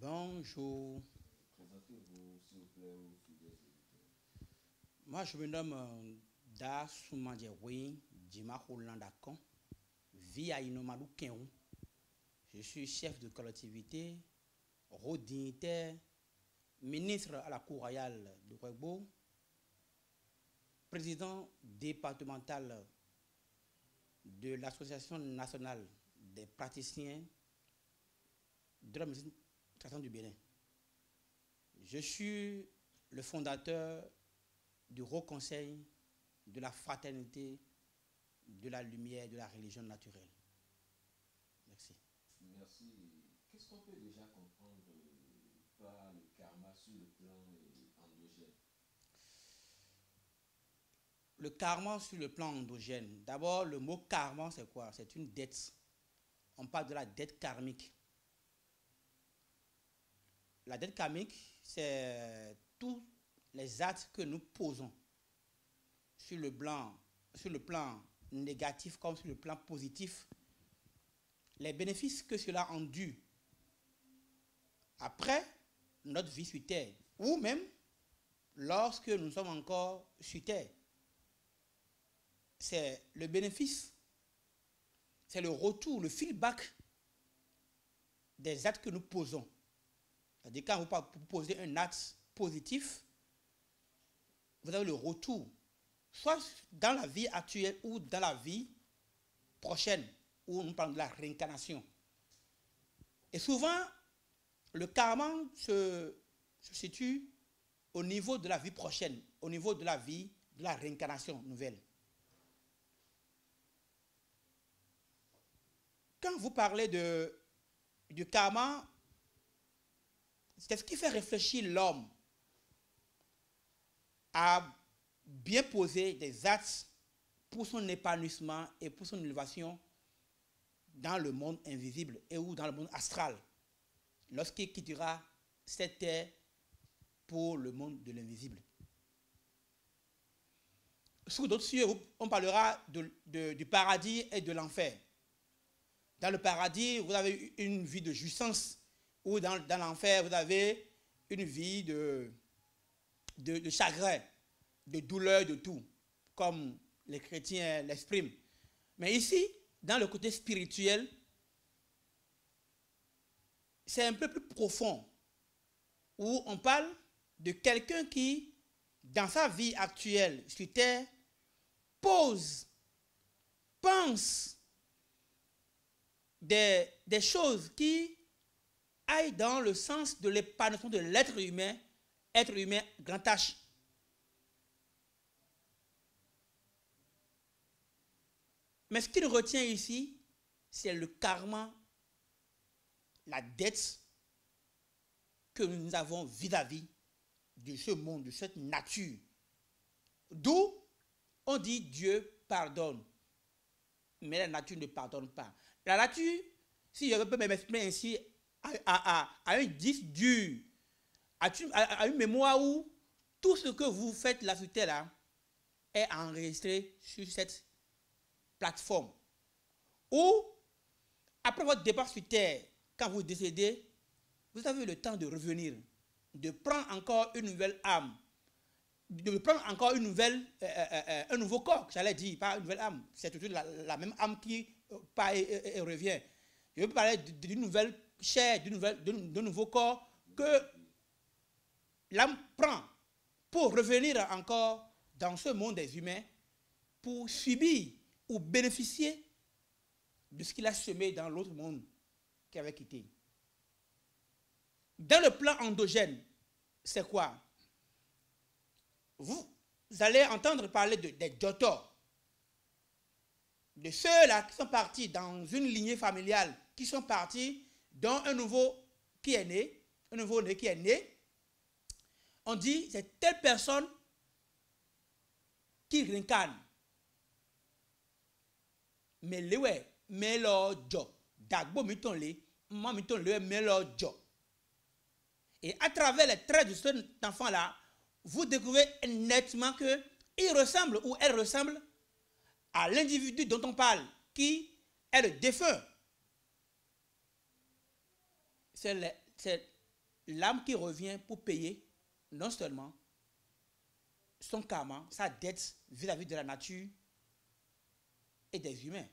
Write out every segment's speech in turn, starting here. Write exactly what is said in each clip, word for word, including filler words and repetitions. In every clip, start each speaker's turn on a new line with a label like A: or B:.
A: Bonjour.
B: Présentez-vous, s'il vous plaît, aux fidèles auditeurs.
A: Moi, je me nomme euh, Da Soumandjeroui Djima Holandakon, vie à Inomadou Kenou. Je suis chef de collectivité, haut dignitaire, ministre à la Cour royale de Ouébo, président départemental de l'Association nationale des praticiens de la médecine traitant du Bénin. Je suis le fondateur du Haut Conseil de la fraternité, de la lumière, de la religion naturelle. Merci.
B: Merci. Qu'est-ce qu'on peut déjà comprendre par le karma sur le plan endogène?
A: Le karma sur le plan endogène. D'abord, le mot karma, c'est quoi? C'est une dette. On parle de la dette karmique. La dette karmique, c'est tous les actes que nous posons sur le plan, sur le plan négatif comme sur le plan positif. Les bénéfices que cela a dû après notre vie sur terre, ou même lorsque nous sommes encore sur terre. C'est le bénéfice, c'est le retour, le feedback des actes que nous posons. C'est-à-dire quand vous posez un acte positif, vous avez le retour, soit dans la vie actuelle ou dans la vie prochaine, où nous parlons de la réincarnation. Et souvent, le karma se, se situe au niveau de la vie prochaine, au niveau de la vie de la réincarnation nouvelle. Quand vous parlez de, du karma, c'est ce qui fait réfléchir l'homme à bien poser des actes pour son épanouissement et pour son élévation dans le monde invisible et ou dans le monde astral, lorsqu'il quittera cette terre pour le monde de l'invisible. Sous d'autres cieux, on parlera de, de, du paradis et de l'enfer. Dans le paradis, vous avez une vie de jouissance, ou dans, dans l'enfer, vous avez une vie de, de, de chagrin, de douleur, de tout, comme les chrétiens l'expriment. Mais ici, dans le côté spirituel, c'est un peu plus profond, où on parle de quelqu'un qui, dans sa vie actuelle sur terre, pose, pense des, des choses qui aillent dans le sens de l'épanouissement de l'être humain, être humain grand H. Mais ce qu'il retient ici, c'est le karma, la dette que nous avons vis-à-vis de ce monde, de cette nature. D'où on dit Dieu pardonne, mais la nature ne pardonne pas. La nature, si je peux m'exprimer ainsi, a, a, a, a un disque dur, a, a, a une mémoire où tout ce que vous faites là sur terre là est enregistré sur cette plateforme. Ou, après votre départ sur terre, quand vous décédez, vous avez le temps de revenir, de prendre encore une nouvelle âme, de prendre encore une nouvelle, euh, euh, euh, un nouveau corps, j'allais dire, pas une nouvelle âme, c'est toujours la, la même âme qui euh, part et, et, et revient. Je veux parler d'une nouvelle chair, d'une nouvelle, d'un nouveau corps que l'âme prend pour revenir encore dans ce monde des humains, pour subir ou bénéficier de ce qu'il a semé dans l'autre monde qu'il avait quitté. Dans le plan endogène, c'est quoi? Vous allez entendre parler de, des dottors, de ceux-là qui sont partis dans une lignée familiale, qui sont partis dans un nouveau qui est né, un nouveau-né qui est né. On dit, c'est telle personne qui réincarne. Mais le ouais, mais le jo, d'agbo miton le, moi miton le, mais le jo. Et à travers les traits de cet enfant-là, vous découvrez nettement qu'il ressemble ou elle ressemble à l'individu dont on parle, qui est le défunt. C'est l'âme qui revient pour payer non seulement son karma, sa dette vis-à-vis de la nature et des humains.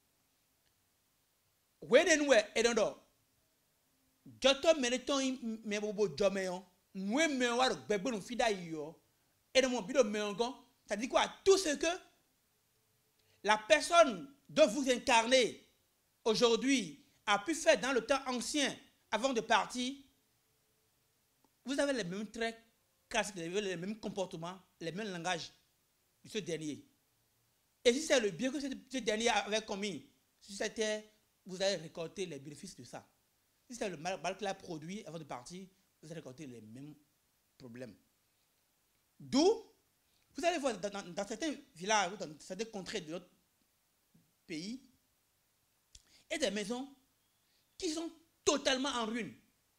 A: Wenenwe edondo joto meneton me bobo jomeon nwe me wa gbegbe no fida yo edomo bido meongon, ça dit quoi? Tout ce que la personne dont vous incarnez aujourd'hui a pu faire dans le temps ancien avant de partir, vous avez les mêmes traits, les mêmes comportements, les mêmes langages de ce dernier. Et si c'est le bien que ce, ce dernier avait commis sur cette terre, vous allez récolter les bénéfices de ça. Si c'est le mal, mal qu'il a produit avant de partir, vous allez récolter les mêmes problèmes. D'où, vous allez voir dans, dans, dans certains villages, dans certaines contrées de notre pays, et des maisons qui sont totalement en ruine.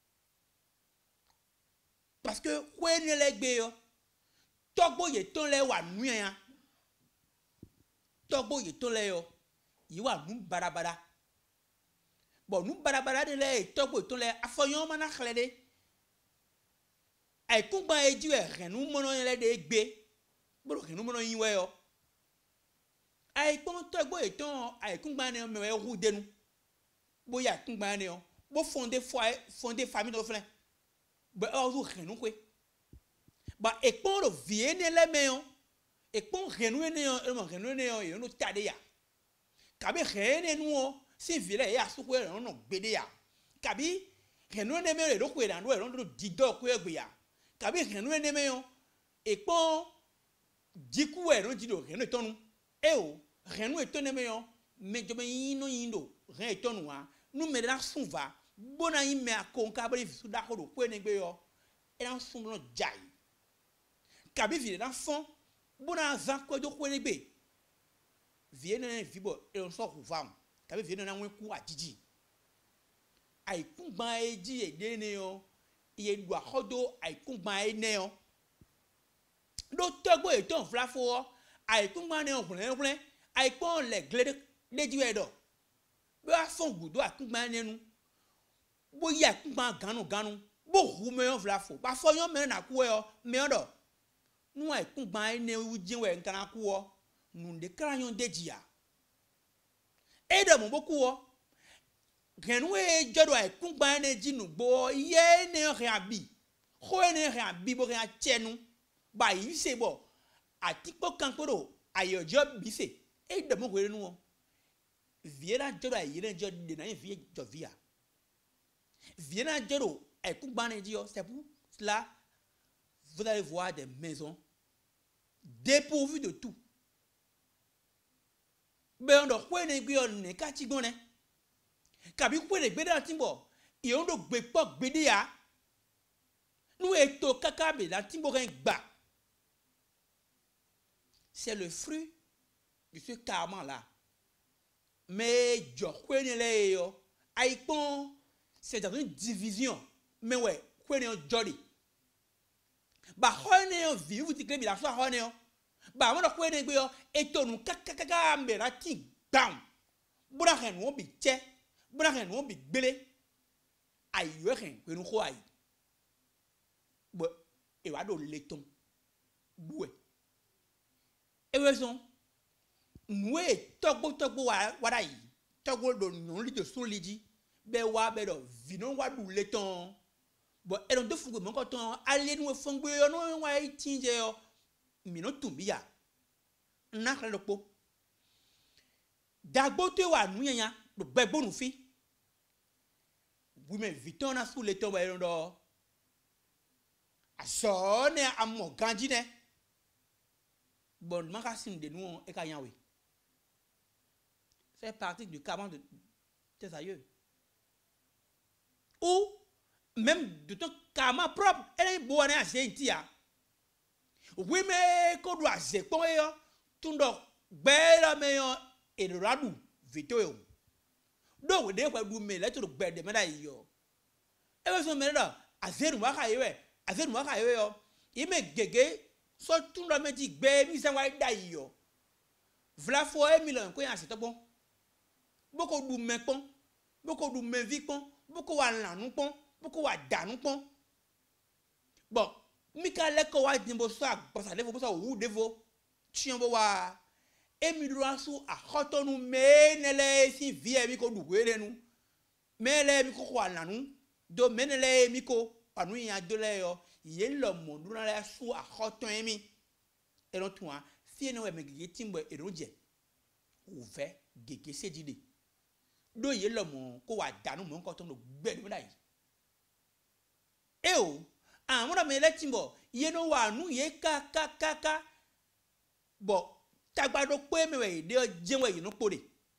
A: Parce que, quand on est là, Togbo y est là, wa nuya. Togbo y est là, il y a un barabara. Bon, nous barabara de là, Togbo y est là, à foyon mana khlede. Ay kumba e diwe renu mono là de gbe. Bolo renu mono yiwe yo. Ay kon Togbo y est ay kumba ne me ru de nous. Boya kumba ne yo. Bo fonder foyer, fonder famille de frère. Ba ozu renu kwe. Ba ekpon lo vie ne le meyon. Ekpon renu ne yo, e mo renu ne yo, yo no tade ya. Kabi rene nu si vile ya su kwe no gbede ya. Kabi renu ne me lo kwe dan do e lo dido kwe gbe ya. Kabi renu ne me yo ekpon diku e no dido renu tonu. E o renu e tonu me yo me jobe yino yindo ren e tonu wa nu me la sunva bona yin me akonka bari su da ko do kwe ne gbe yo e dan sun no jai. Kabi vile dan fond bona zan ko do kwe ne gbe vie ne vibo e on so ku fam kabi vie na wen ku ajiji ai kungban eji e de ne yo iye du ahodo ai kungban e ne yo do togbo e ton flafo ai kungban ne on fun fun ai pon le glede leji e do bo a fon gudo a kungban ne nu bo ya kungban ganu ganu bo hu me on flafo ba fo yon me na ku e yo me odo nu ai kungban e ne ujin we nkan ku o nu de kranyon dejia edo mo boku o genwe jodo ai kungban ne jinu gbo ye ne rin abi ko ne rin abi bo rin chenu ba yi se bo atipo kankoro ayo job bi se edo mo kwere nu o viera jodo ai yin jodo de na vie jovia viera jodo ai kungban ne dio c'est pour cela vous allez voir des maisons dépourvues de tout. Ben on kwe ne gbe on ne ka ti gbon ne kabi kwe ne gbe da timbo e on do gbe po gbe de ya nu eto kaka be la timbo ren gba. C'est le fruit de ce karma là. Mais jo kwe ne le yo ai pon c'est dans une division mais ouais kwe ne jolly ba ho ne yo vi vous ti gbe la so ho ne yo ba mo do kwe ne gbe yo etonu kakakaka mbera ti gbam bura hen won bi che bura hen won bi gbele ayo hen pe nu ko ayi bo e wa do leton buwe e we son nwe togbo togbo wa wada yi togbo do non li de so liji be wa be do vino wa du leton bo e don do fugo mo ko ton ale nu fongbe yo no wa tinje yo mi no tumbi ya na kle lopo dagbo te wa nu yan do gbegbo nu fi women viton na su le ton wa ron do aso ne amo ganji ne bon magasin de nous e ka yan we c'est partie du karma de tes aïeux ou même de ton karma propre elle est bonne à sentir. Oui mais ko do aze pon yo tundo gbe la me yo e do radu vito yo do we de kwa du me le to gbe de me da yo e we so me da azeru wa ka yewe azeru wa ka yewe yo i me gege so tundo me ti gbe mi se wa da yo vla fo e million ko yan se to bon boko du me pon boko du me vi pon boko wa lanu pon boko wa danu pon bon mika le ko wa dimbo so agbosa devo so wu devo tiombo wa emi do asu akotonu menele si vie mi ko dugwere nu mele mi ko kwa nanu do menele mi ko anu ya do le yo ye lo mo do na le su akoton emi e lo tun a si ene we me gege timbo e ro je ouve gege sedide do ye lo mo ko wa danu mo nko ton do gbe do dai e o àwọn ọmọ ilé tí ń bọ̀ yé ló wà nù yé kákákáká bọ̀ tagbado pé mẹ́wàá èdè jẹ́wọ́ yìí ló pòrè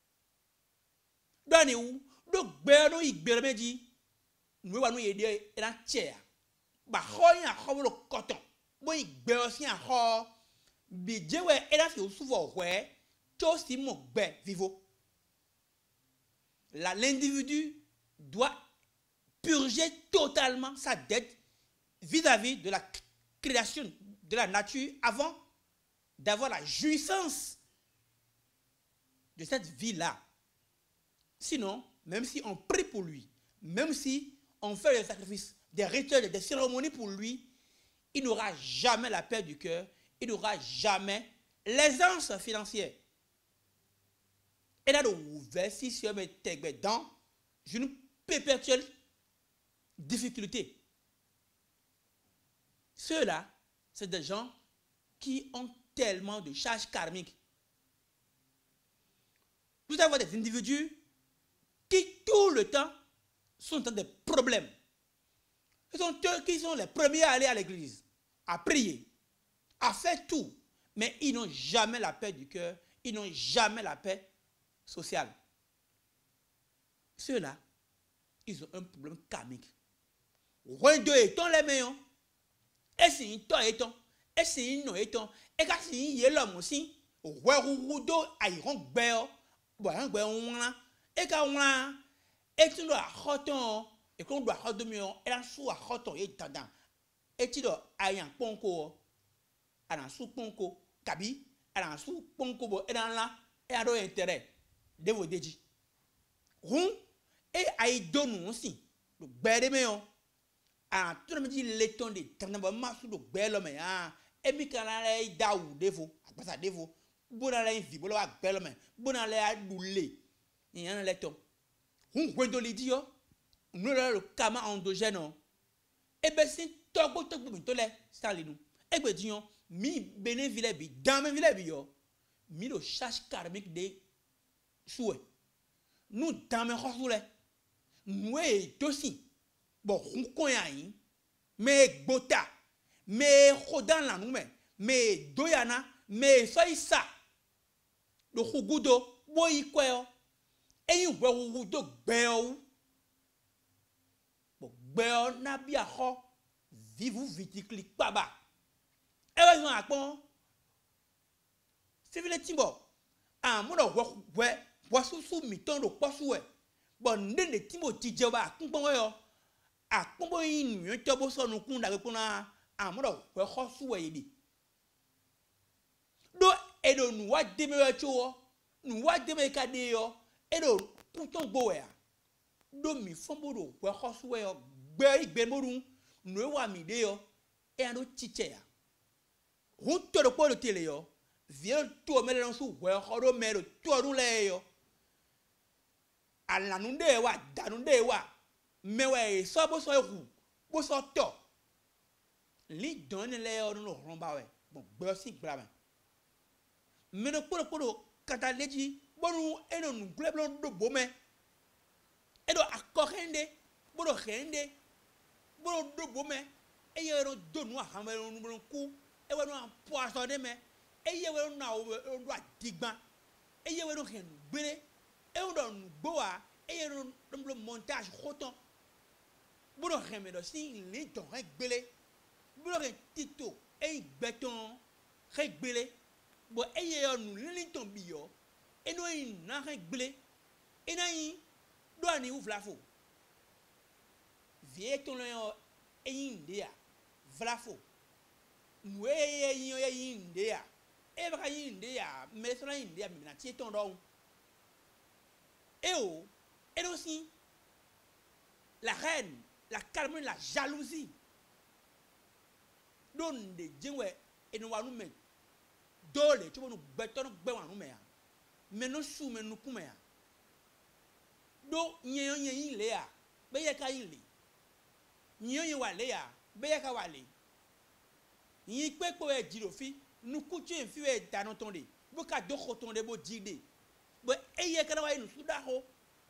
A: dọ́ni wú ló gbẹ́rú ìgbẹ́rẹ́ méjì nùwé wà nù yé èdè ẹ̀rá tiẹ̀ bà xọ́ yín àxọ́ wọ́n lọ kọ́tọ̀ bó ìgbẹ́rẹ́ sí àxọ́ bí jẹ́wọ́ ẹ̀rá sì sùfọ̀ wẹ́ tó sì mọ̀ gbẹ́ vivo la l'individu doit purger totalement sa dette vis-à-vis de la création de la nature avant d'avoir la jouissance de cette vie-là. Sinon, même si on prie pour lui, même si on fait des sacrifices, des rituels, des cérémonies pour lui, il n'aura jamais la paix du cœur, il n'aura jamais l'aisance financière. Et là, le si je me dans une perpétuelle difficulté. Ceux-là, c'est des gens qui ont tellement de charges karmiques. Vous avez des individus qui, tout le temps, sont dans des problèmes. Ce sont eux qui sont les premiers à aller à l'église, à prier, à faire tout. Mais ils n'ont jamais la paix du cœur, ils n'ont jamais la paix sociale. Ceux-là, ils ont un problème karmique. Loin d'eux étant les meilleurs. Et si une toi étant, et si une non étant, et quand si une yellow aussi, ouais, ou do, aïron béo, bon, un béo, et quand on a, et tu dois roton, et qu'on doit roton, et un sou à roton, et tendant, et tu dois aïe un ponko, à un sou ponko, kabi, à un sou ponko, et dans là, et à l'eau intérêt, de vos dédits. Roun, et aïe donne aussi, le bédé méon. Ah, tout le monde dit les tons de t'as massou de belle mais ah et puis quand la daou défaut après ça défaut bon la vie bon la belle mais bon la doulé il y en a les tons on gwendo li di yo nous le kama endogène et ben c'est togo togo to le sali nous et ben di yo mi bene vile bi dans me vile bi yo mi le charge karmique de souhait nous dans me khosule nous et aussi bon on connaît mais gbota mais khodan la nous mais doyana mais faisa le khugudo boy kweo eyin gbe khugudo gbeo bon gbeo na bi akho vivu vitikli paba e wa yon apon civil timbo ah mo do we we susu mi ton do posu we bon ndende timbo tije ba kunpon yo akpombo yin mi to bo so nu kun da ko na amuro we khosu we yi do edo nu wa de me cho nu wa de me ka de yo edo puton gbo we do mi fombo do we khosu we yo gbe igbe morun nu wa mi de yo e ando chiche ya hu to do ko do tele yo vie to me le su we khoro me do to ru le yo ala nu de wa danu de wa mais ouais so bo so eku bo so to li don le o no romba we bon gbe si gbra me me no poro poro kata leji bonu eno nu gleblo do bo me edo akorende bodo khende bodo do bo me e ye ro do nu ahama nu nu ku e we nu poisson de me e ye we nu o do adigban e ye we nu hen gbere e o do nu gbo wa e ye ro do montage khoton bodo remedo si le don regbele bodo re tito e gbeton regbele bo eye onu le ton biyo e no yin na regbele e na yin do ani ou vlafo vie ton le e yin de ya vlafo nous e yin e yin de ya e ba yin de ya me so na yin de ya mi na ti ton do e o et aussi la reine la calme, la jalousie. don de jinwe enu wanu me dole tu bonu gbeto no gbe wanu me ya me no su me nu kuma ya do nyen nyen yin le ya be ye ka yin le nyen yin wa le ya be ye ka wa le yin pe po e jiro fi nu kutu en fi e dano ton de bo ka do khoton de bo jide bo e ye ka na wa yin su da ho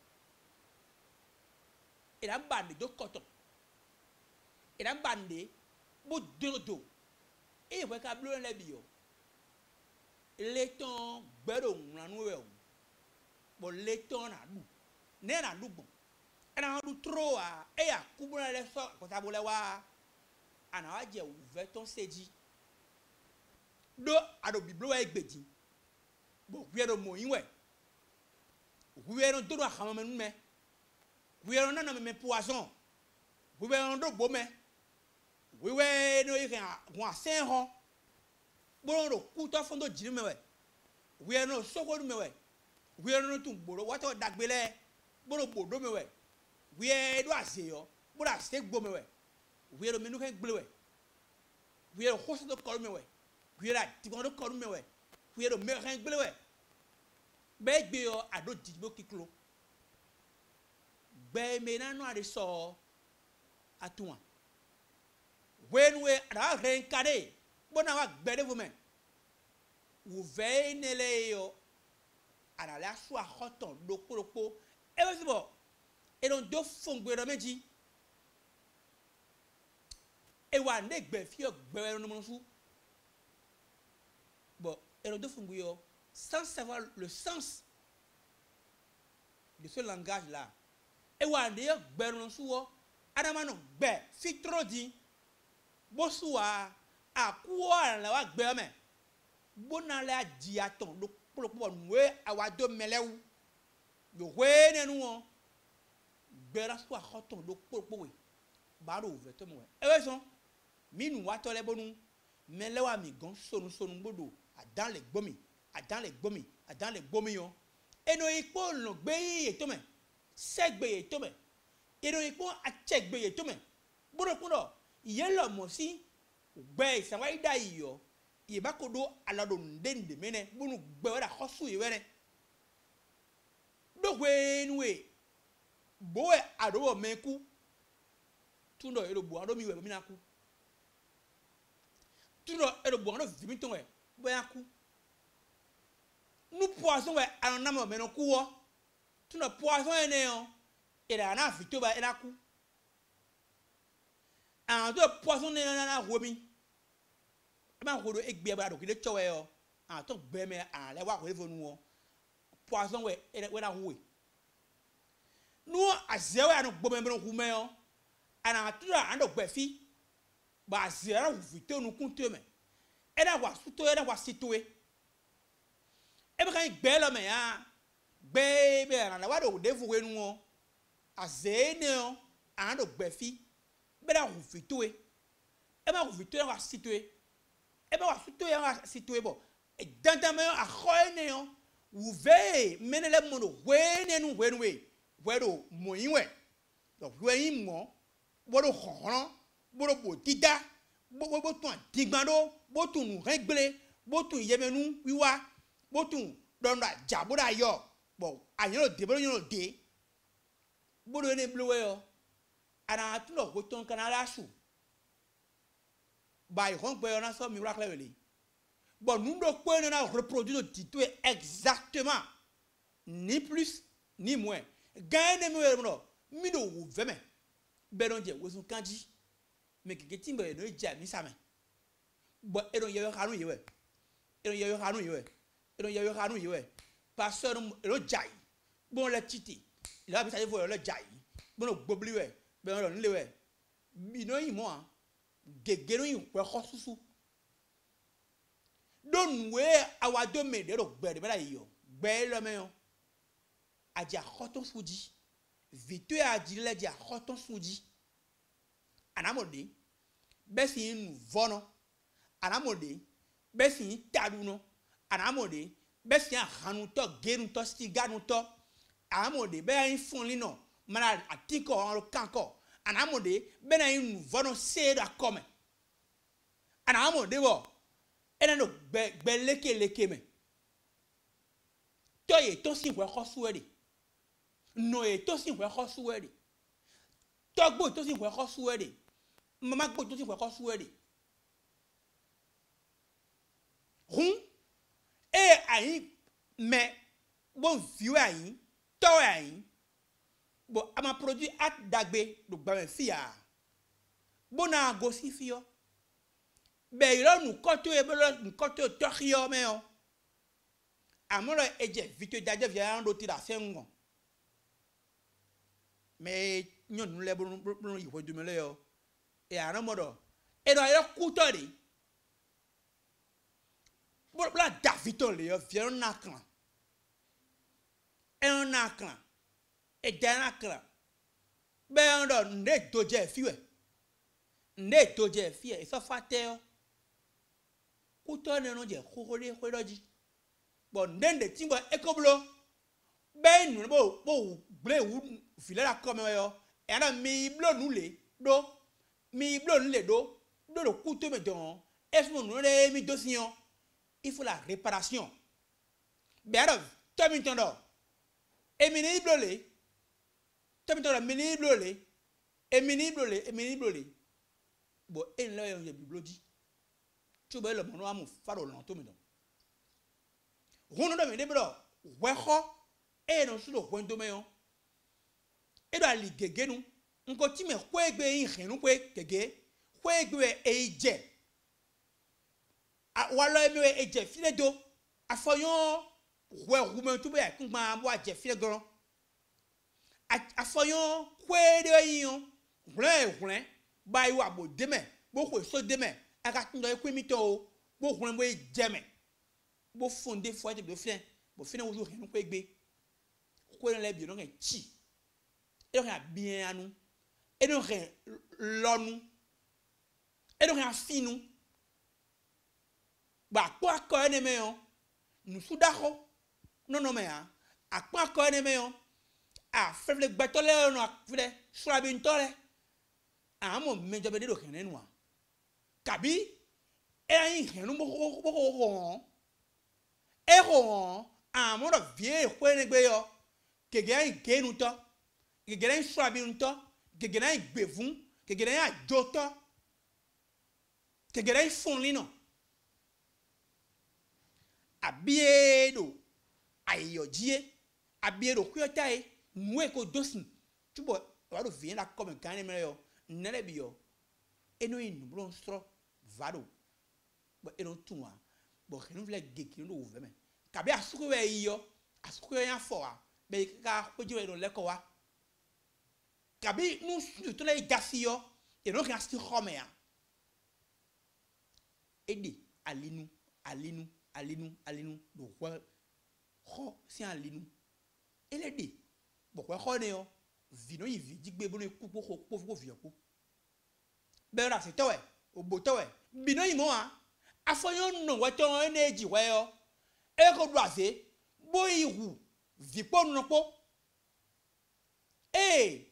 A: e da bande do koton e da bande bo dodo e we ka blo le bi yo le ton gbero nranu we o bo le ton na du ne na du bon e na du tro a e ya kubura le so ko ta bo le wa ana wa je ouvert ton seji do ado biblo wa egbeji bo wiero mo yin we wiero do do ha me nu me wiero na na me poison wiero do bo me wiwe no yi kan gon asen ho boro ro ku to fondo jiri me we wiero no soko me we wiero no tun gboro wa to dagbele boro bodo me we wiero do aseyo boro ase gbo me we wiero me nu kan gble we wiero hoso do kor me we wiero ti gon do kor me we wiero me kan gble we be gbe yo ado digbo kiklo be me na no ade so atuwa when we are reincarné bona wa gbere vous men vous veille le yo ala la so ahoton dokoropo e we sibo e don do fongbe meji e wa ne gbe fi o gbere no mo su bon e don do fongbe yo sans savoir le sens de ce langage là e wa ne gbere no su wo adama no gbe fi tro di bosua akuwa la wa gbe me bona la di aton do polopo nwe awado melewu yo we nenu won gbera so ahoton do polopo we ba ro ve to mo e we so minu wa to le bonu melewa mi gan sonu sonu gbodo adan le gbomi adan le gbomi adan le gbomi yo eno ipo lo gbe ye to me segbe ye to me eno ipo achegbe ye to me boro kundo yelo mosi gbe sawa ida iyo ye bakodo alado ndende mene bunu gbe wada khosu ye were do gwenwe boe adowo meku tundo ero bo ado miwe mina ku tundo ero bo ado vimiton we bo yaku nu poison we anama meno kuwo tundo poison ene yo era na fito ba era ku an do poison ne na na homi e ma hodo egbe ba do kile chowe yo an to gbe me an le wa ko evonu wo poison we we na huwe nu azewe anu gbo me no hume yo an atura an do gbe fi ba azera hu fito nu kunte me e da wa suto e da wa sitoe e be kan gbe lo me ya gbe be an la wa do devu we nu wo azene yo an do gbe fi bela hu fitoe e ma hu fitoe wa sitoe e ba wa sitoe wa sitoe bo e dantame a khoene yo wu ve menele mono wene nu wenwe wero moyinwe do weyin mo bodo khoran bodo bo dida bo bo tun digbando bo tun regle bo tun yemenu wiwa bo tun donda jaboda yo bo ayo de bo yo de bodo ne blowe yo ana tuno ko ton kanala su ba yon gbe ona so miracle wele bon nous do ko na reproduire titre exactement ni plus ni moins gagne me no mi do wu veme be don je wo sun kanji me keke timbe no ja mi same bo e don yeyo hanu yewe e don yeyo hanu yewe e don yeyo hanu yewe pasteur e don jai bon le titi il a bisa fo le jai bon gbobliwe be on nlewe bino yi mo gegero yi we khosusu don we awado me de ro gbe de bela yo gbe lo me yo aja khoton suji vitu aji le ja khoton suji anamode be si nu vono anamode be si tadu no anamode be si hanu to geru to stiganu to anamode be yin fun li no mana atiko on kanko anamode be na yin vono se da come ana mo de bo ena no gbe gbe leke leke me to ye to sin we ko suwe no ye to sin we ko suwe de to gbo to sin we ko suwe de mama gbo to sin we ko suwe de hun e ayin me bon viwe ayin to ayin bo ama produit at dagbe do gba me fia bona go si fio be iro nu koto e belo nu koto to khio me o amoro eje vito daje via ndo ti da sengo me nyon nu le bonu bonu yi hodu mele yo e ara modo e do iro kuto ri bo bla da vito le yo via na kan e na kan e dana kan be ndo nde doje fiwe nde doje fiwe e so fate o kuto ne no je khokole khodoji bon ndende timbo ekoblo be nu bo bo ble wu file la comme yo e ana mi blo nu le do mi blo nu le do do le kuto me don est mon nu le mi dosion il faut la réparation be ara tomi tondo e mi ni blo le tomi tondo mi ni blo le e mi ni blo le e mi ni blo le bo en lo yo je bibloji tu be le mono amu faro lon to me don hono do me de bro we kho e no su do hondo me yo e do ali gege nu nko ti me ko egbe yin hin nu pe gege ko egbe e je a wa lo emi e je file do afoyon we ru me tu be kun gba bo je file gan afoyon ko de yin ren ren ba iwa bo de me bo ko so de me aka tindo e kwemi to bo ren bo e je me bo fondé foi de fin bo fin o jour hin ko egbe ko le bi no ngi chi e do bien anu e do ren lonu e do ren finu ba kwa ko ene me yo nu su da ho no no me a akwa ko ene me yo a fefle gbatole no afle sura bi ntore a mo me jobe de do ren enu a kabi e yin hin nu bo bo bo e ho amoro vie kwene gbe yo kege genu to kege sura bi nto kege na gbevun kege na ajoto kege fun lino abiedo ayojie abiedo kuyota e nwe ko dosin tubo wado vie na come kan me yo nele bi yo eno inu blon stro vado bo eno tunwa bo khenu vle geki no wo veme kabe asuko we yo asuko yan fo wa be ka kojiwe no leko wa kabe nu su to le gasi yo e no kan sti khome ya edi alinu alinu alinu alinu do kwa kho si alinu elede bo kwa kho ne yo vino yi vi jigbe bo ne ku po po po vi ko be ra se towe ogbo towe bino yi mo a afoyon no wa to energy wa yo e ko do ase bo ihu vipo no po eh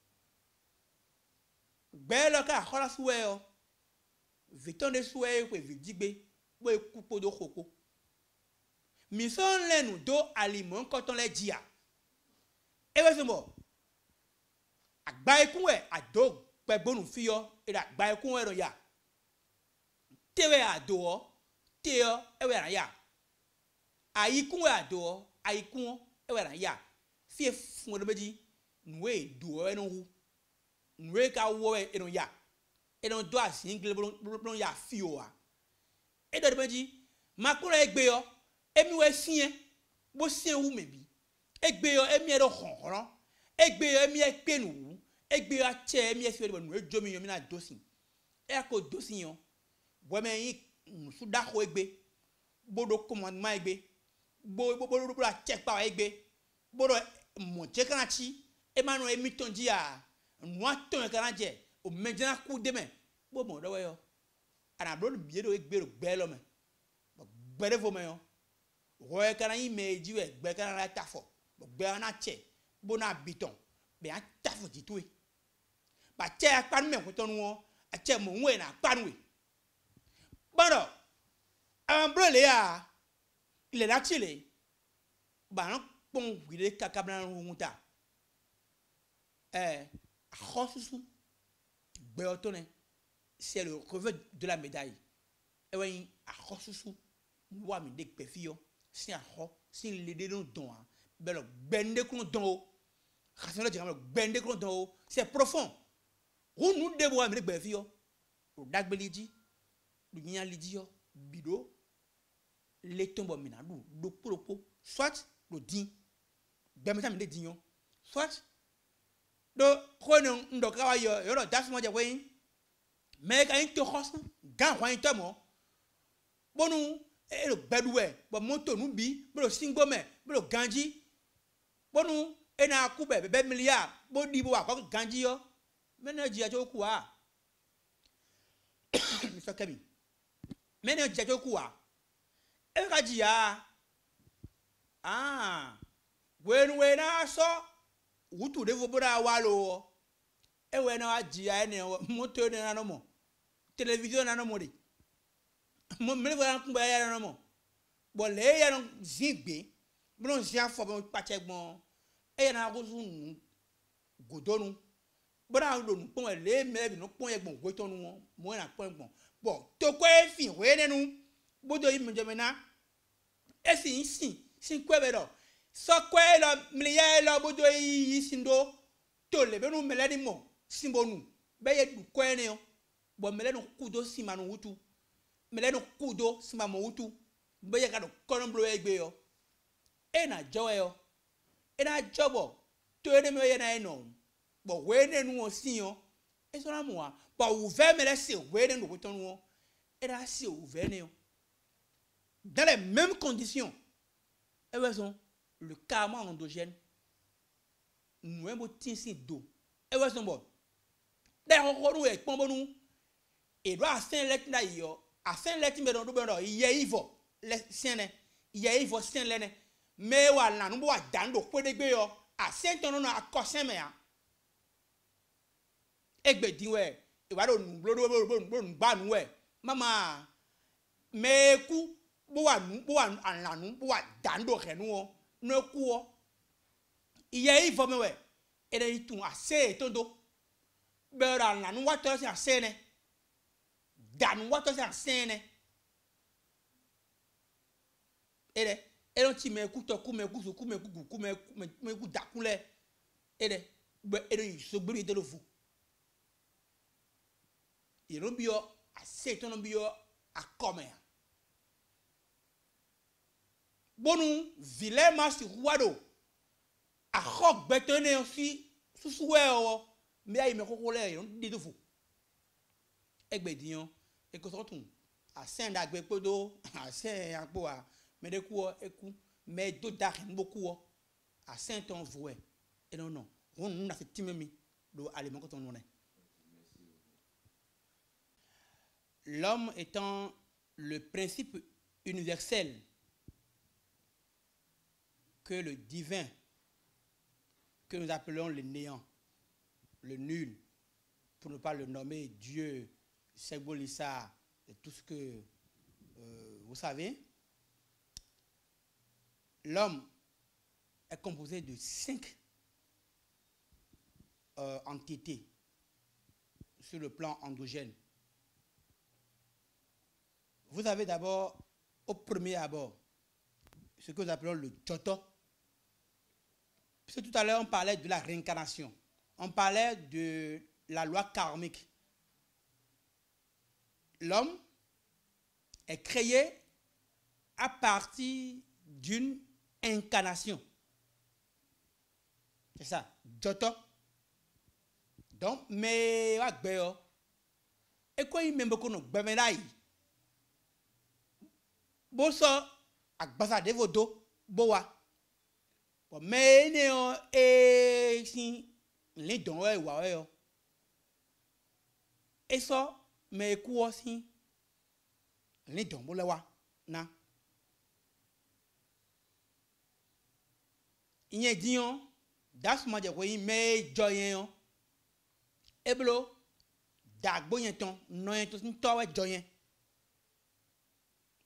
A: gbe lo ka khola suwe yo viton de suwe ko vi jigbe bo e ku po do koko mi son lenu do aliment ko ton le dia e we se mo agba ikun e ado pe gbonu fi yo e da agba ikun e ro ya tewe ado te yo e we ran ya ayikun e ado ayikun e we ran ya fi fun do meji nwe do e no hu nwe ka wo e no ya e no do asin glebon ya fi o wa e do meji makura egbe yo emi we sien bo sien wu mebi egbe yo emi e do khonron egbe yo emi e pe nu egbe yo ache emi e fi do nu ejomi yo mi na dosin e ko dosin yo bo me yin su da ko egbe bo do commandement egbe bo bo bo do check pa egbe bo do mo je kan chi e ma no emi tonji a nu aton kan je o mejana ku de me bo mo do we yo ana bro bi do egbe ro gbe lo me gbere fo me yo roe kana yi meji we gbe kana la tafo gbe na che bo na biton be a tafo ti tuwe ba che apanu me ko tonu wo a che mo nwe na apanu we Bon, alors, un bleu, il est là, il est. Bah, non, bon, il est cacablan ou mouta. Eh, Rossou, Béotone, c'est le revers de la médaille. Et oui, à Rossou, nous avons des péfio, c'est un ro, c'est l'idée de don. Belle, bende qu'on don. Rassemble de bende qu'on don. C'est profond. Où nous devons amener des péfio. Le dagbelidi, le nyalidio, bido, les tombes minadou, le propo, soit le din, ben ça me dit dignon, soit de chronon de travail, yo le das moi jawen, mais quand il te rosse, gan roin te mo, bon nous, et le bedoué, bon monto nous bi, bon le singomé, bon le ganji, bon nous, et na coupe, bébé milliard, bon di bo quoi ganji yo, mais ne dis à toi quoi. Mister Kemi. Mais ne dis quoi? Et quand dit ah, ah, when when I saw, où tout de vous bras wallo, et when I dit ah, ne moteur de nanomo, télévision nanomori, mon me voilà qu'on va y aller nanomo. Bon, les y a un zigbe, bon, j'ai un fort bon patek bon, et y a un gros godon. Bon, nous pouvons les mais nous pouvons bon goton nous, moi na point bon. Bon, to quoi fin, ouais nous, bodo y me demena. Et si ici, si quoi vedo. So quoi la milliard la bodo y sindo, to le ben nous meladi mo, simbo nous. Beye du quoi ne yo. Bon, meladi kudo simanu utu. Meladi kudo simamo utu. Beye ka do kono blo egbe yo. E na jowe yo. E na jobo. To ene me ye na eno. Bon, ouais, nous aussi, et ça, moi, bon, ouvert, mais là, c'est ouais, nous retournons, et là, c'est ouvert, dans les mêmes conditions, et raison, le karma endogène, nous avons un d'eau, et raison, bon, d'ailleurs, on nous est bon, nous, et doit à Saint-Lec, d'ailleurs, à Saint-Lec, mais dans le bon, il y a Ivo, les Saint-Lec, il y a Ivo Saint-Lec, mais voilà, nous, on dans le point de gueule, à Saint-Lec, à Cossin, egbe diwe e wa do nu blodo bo nu ba nu we mama meku bo wa nu bo wa anlanu bo wa dando renu o no ku o iye ifo me we e de itun ase tondo be ra anlanu wa to se ase ne danu wa to se ase ne e de e don ti meku to ku meku so ku meku ku meku meku dakule e de be e de so gbe de lo fu. Il y a bio à sept ans bio à commer. Bonou vilain mas ruado à rock bétonné aussi sous souhait mais il me recoller on dit de vous. Egbedion et que surtout à saint d'agbepodo à saint agboa mais de coup écou mais d'autres d'arène beaucoup à saint on voué et non non on nous a fait timemi do aliment quand on est. L'homme étant le principe universel que le divin, que nous appelons le néant, le nul, pour ne pas le nommer Dieu, Segbolissa, et tout ce que euh, vous savez, l'homme est composé de cinq euh, entités sur le plan endogène. Vous avez d'abord, au premier abord, ce que nous appelons le Joto. Parce que tout à l'heure, on parlait de la réincarnation. On parlait de la loi karmique. L'homme est créé à partir d'une incarnation. C'est ça, Joto. Donc, mais, et quoi il m'aime beaucoup, nous, boso agbasa de vodo bowa bo me ne o e si le don e wa e o e so me ku o si le don bo le wa na iye dion das ma je ko yin me joyen o e blo dagbo yen ton no yen to to we joyen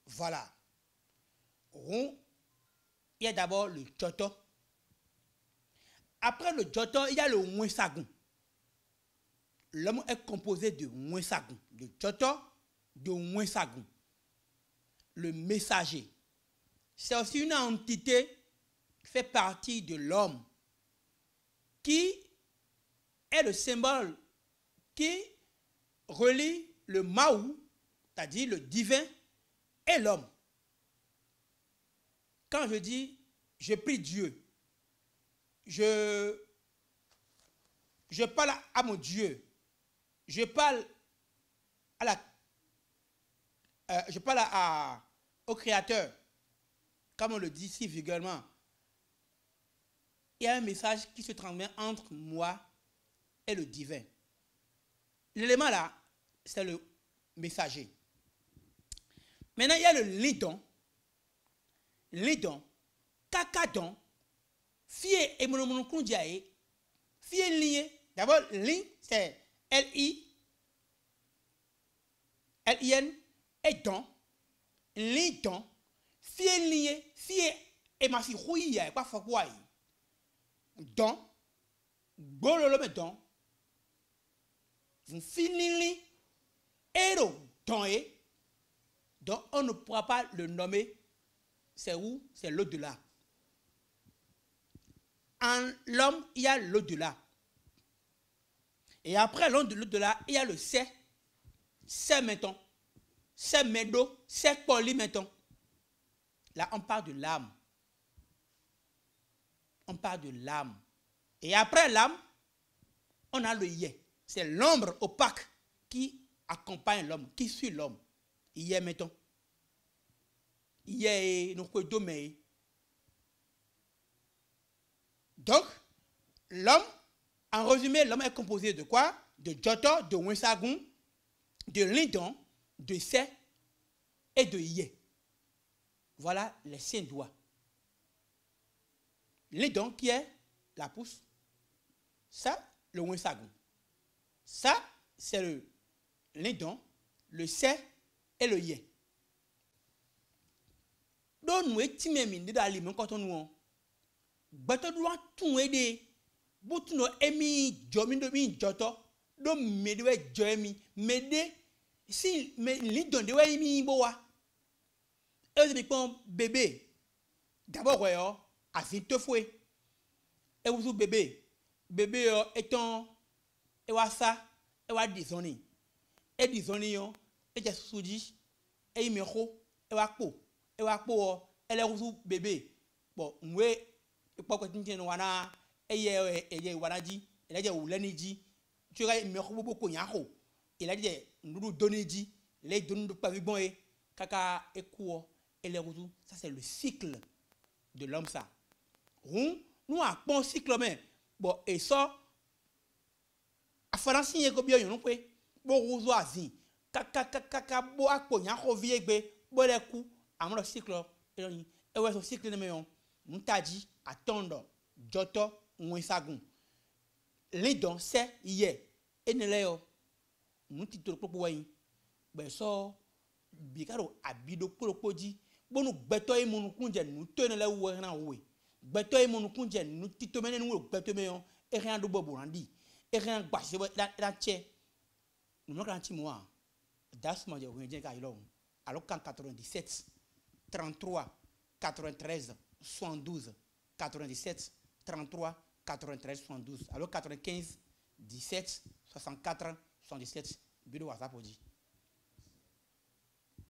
A: Voilà. Il y a d'abord le Joto. Après le Joto, il y a le Mwensagun. L'homme est composé de Mwensagun, de Joto, de Mwensagun. Le messager. C'est aussi une entité qui fait partie de l'homme, qui est le symbole qui relie le Maou, c'est-à-dire le divin, et l'homme. Quand je dis je prie Dieu, je, je parle à mon Dieu, je parle à la, euh, je parle à, à, au Créateur, comme on le dit si vulgairement. Il y a un message qui se transmet entre moi et le divin. L'élément là, c'est le messager. Maintenant, il y a le lidon. Lidon, kakadon, fie et monomonokundiae, fie lié. D'abord, li, c'est L I, L I N, et don, lidon, fie lié, fie et ma fille rouille, pas fouaille. Don, bololo me don, vous finissez, et le don est, donc on ne pourra pas le nommer. C'est où? C'est l'au-delà. En l'homme, il y a l'au-delà. Et après l'au-delà, il y a le c'est. C'est maintenant. C'est médo. C'est poli maintenant. Là, on parle de l'âme. On parle de l'âme. Et après l'âme, on a le yé. C'est l'ombre opaque qui accompagne l'homme, qui suit l'homme. Yé maintenant. Yé, nous pouvons dommer. Donc, l'homme, en résumé, l'homme est composé de quoi? De Joto, de Mwensagun, de Lidon, de Se et de Yé. Voilà les cinq doigts. Lidon qui est la pousse. Ça, le Mwensagun. Ça, c'est le Lidon, le Se et le Yé. Donc, nous sommes tous dans l'aliment quand on nous. Bato doit tout aider. But no emi jomi do mi joto. Do medwe jomi. Mede. Si me li don de we mi boa. Et vous avez bébé. D'abord, ouais, à vingt fois. Et vous bébé. Bébé étant. Et wa ça. Et wa disoni. Et disoni yon. Et j'ai soudi. Et il me ro. Et wa po. Et wa po. Et les vous bébé. Bon, moi. Pas que tu tiens wana eye eye wana di il a dit ou l'année dit tu as me beaucoup nyako il a dit nous donner dit les donner pas vu bon et kaka et quoi et les retours ça c'est le cycle de l'homme ça nous nous a bon cycle mais bon et ça à faire signer que bien non peut bon rozo azin kaka kaka bo akpo nyako vie gbe bo les coups à mon cycle et ouais ce cycle mais on nous t'a dit attendre Joto Mwensagun. Les dons c'est hier et ne l'est nous titre pour oui ben so bikaro abido pour dit bon nous beto et mon kunje nous tenons là où rien oui beto et mon kunje nous titre menen nous beto mais et rien de bobo randi et rien basse la la tche nous nous quand moi das moi je viens ka ilo alors qu'en quatre-vingt-dix-sept trente-trois quatre-vingt-treize soixante-douze quatre-vingt-dix-sept trente-trois quatre-vingt-treize soixante-douze alors quatre-vingt-quinze dix-sept soixante-quatre soixante-dix-sept bureau WhatsApp dit